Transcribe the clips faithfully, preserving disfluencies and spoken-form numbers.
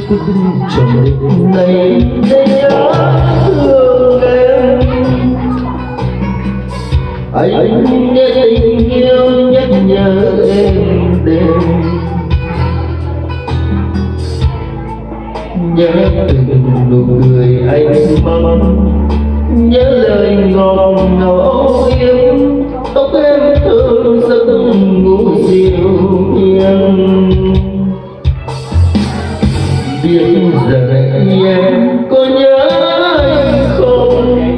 trong đêm này để nhớ thương em. Anh nghe tình yêu nhắc nhở em đêm, nhớ từng nụ cười anh mong, nhớ lời ngọt ngào yêu tóc em thơm giấc ngủ dịu hiền. Biết giờ em có nhớ anh không,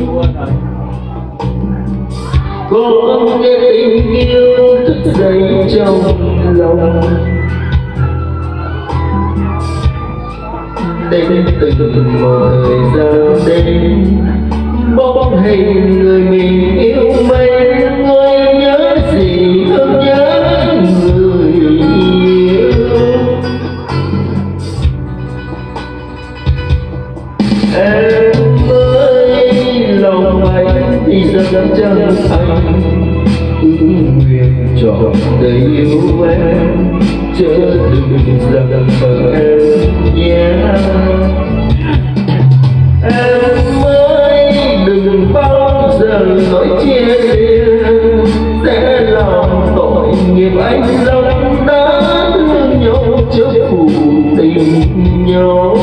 có nghe tình yêu thức dậy trong lòng, đến từng một thời gian đến bóng hình người mình yêu mến. Người nhớ gì không nhớ người yêu, em ơi lòng anh thì rất chân thành, ước nguyện trọn đời yêu em, chớ đừng rằng mơ em nhé. Em ơi đừng bao giờ nói chia lìa, sẽ lòng tội nghiệp anh lòng đã thương nhau chớ phụ tình nhau.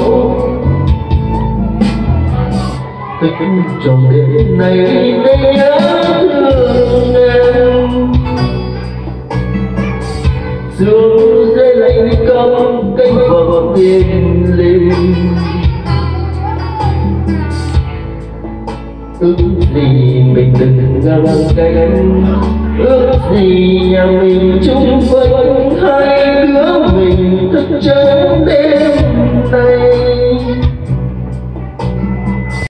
Thức trong đêm này để nhớ thương em, sương rơi lạnh câm cánh vợ tiên linh. Ước gì mình đừng ngang cánh, ước gì nhà mình chung vinh, hai đứa mình thức chân